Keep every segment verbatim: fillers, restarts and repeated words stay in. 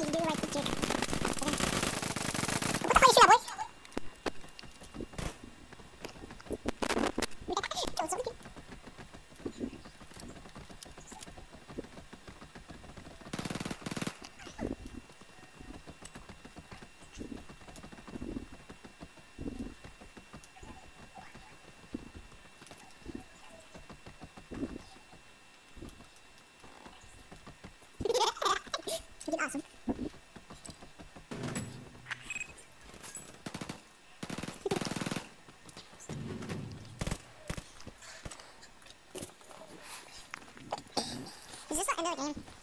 You do like the jig. What the fuck you shoot at, boy? Kill somebody. You did awesome. Is this like another game?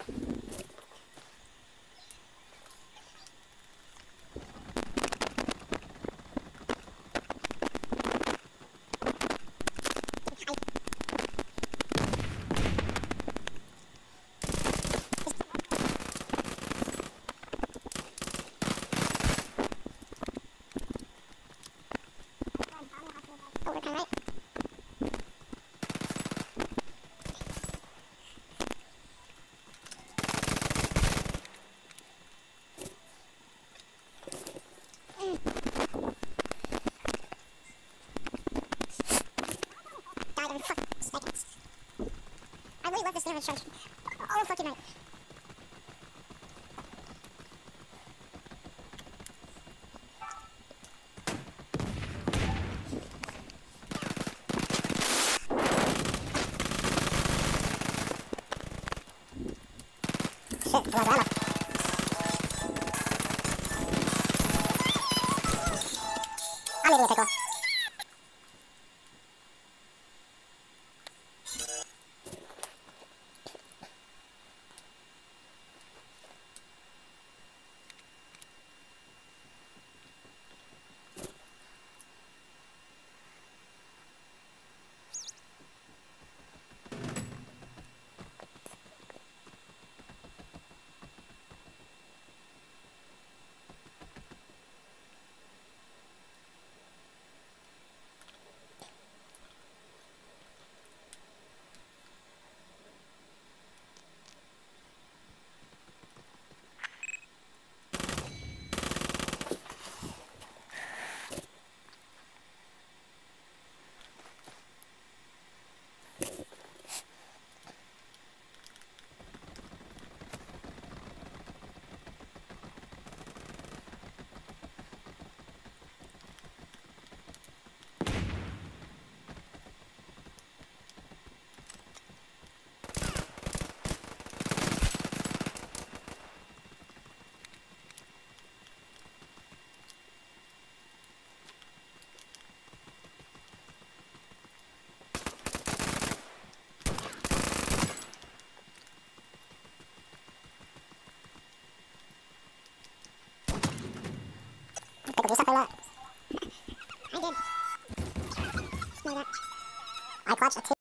Oh, we're kinda right. Died in fucking seconds. I really love this damage charge. Oh, fucking right. Shit, a lot of ammo. I'm eating a pickle. Pickle, do you suck a lot? I did. Smell that. I clutched a two.